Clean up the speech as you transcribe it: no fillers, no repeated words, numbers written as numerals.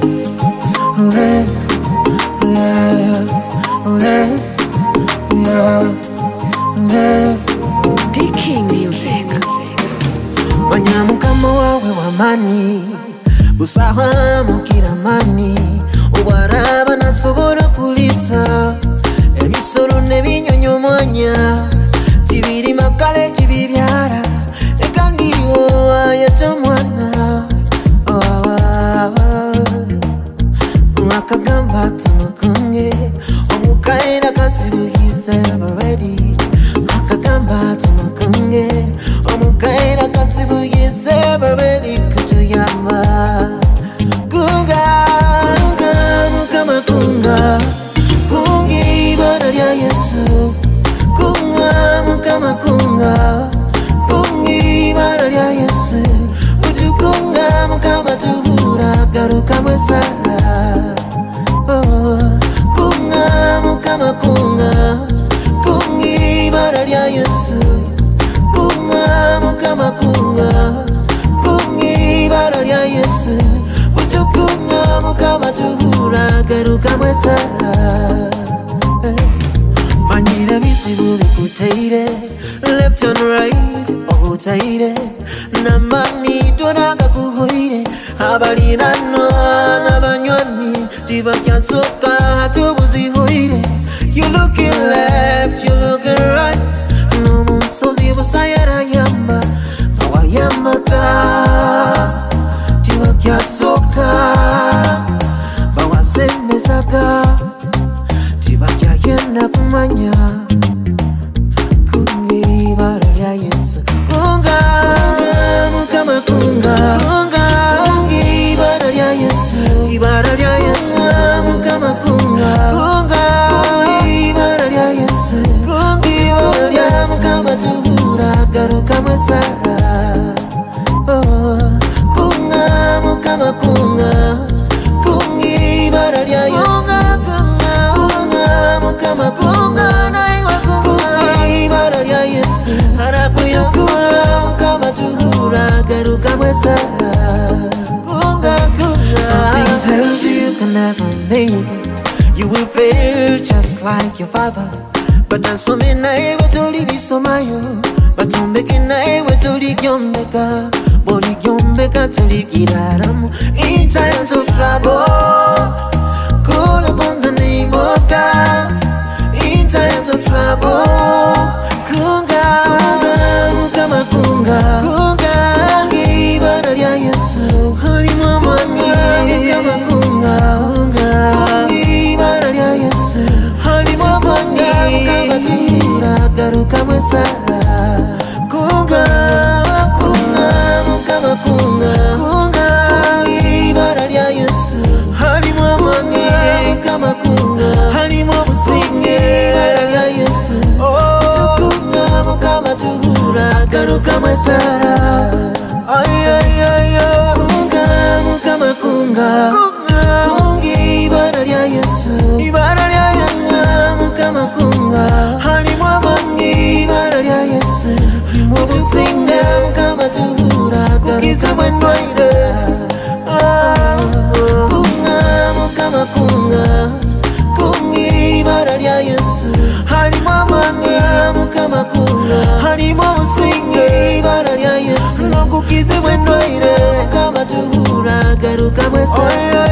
D-King Music. Wanyamukama wawe wamani Busaha mukiramani Uwaraba nasobora kulisa Ebisoro nebinyonyo mwanya Tibiri makale tibibyara Ekandiriwo ayatamwana Mwakagamba tumukunge Omukaira kazibuhize already Mwakagamba tumukunge Omukaira kazibuhize already Kutuyamba Kunga, kunga, mukama kunga Kungi ibara lya Yesu Kunga, mukama kunga Kungi ibara lya Yesu Utukunga, mukama tuhura Garuka mwesara Kunga, mukama kunga Kungi ibara lya Yesu Kunga, mukama kunga Kungi ibara lya Yesu Utukunga, mukama tuhura Garuka mwesara Manyira bisibu bikuteire Left and right obutaire Namani tonaga kuhoire Abalinano n'abanywani Tibakyasoka hatubuzihoire You looking left, you looking right N'omusozi busayara yamba Bawayambaga Tibakyasoka Bawasemezaga Tibakyagenda kumanya Kungi ibara lya Yesu Kunga, mukama kunga Kungi ibara lya Yesu Ibara lya Yesu Mukama kunga Kungi ibara lya Yesu Kungi ibara lya Mukama tuhura Garuka mwesara Kunga, mukama kunga Kungi ibara lya Yesu Kunga, mukama kunga Kungi ibara lya Yesu Kutukunga, mukama tuhura Garuka mwesara Something tells you can never make it You will fail just like your father But nasome nae wetoli bisomayo Batombeke nae wetoli gyombeka Boli gyombeka toli giraramu In times of trouble Call upon the name of God In times of trouble Kunga, mukama kunga Kungi ibara lya Yesu Halimwa mwani mukama kunga Kungi ibara lya Yesu Halimwa mwani mukama tuhura Garuka mwesara Kunga, kunga, mukama kunga Kungi ibara lya Yesu Halimwa mwani mukama kunga Halimwa buzinge ibara lya Yesu Utukunga, mukama tuhura Garuka mwesara Ay, ay, ay, ay Kunga, mukama kunga Kungi ibara lya Yesu Ibara lya Yesu Mukama kunga Halimwa bangi ibara lya Yesu Mubusinga mukama tuhura Garuka mwesara Kunga, mukama kunga Kungi ibara lya Yesu Halimwa bangi mukama kunga Halimwa businga ibara lya Yesu Nokukize mwendwaire Mukama tuhura Garuka mwesara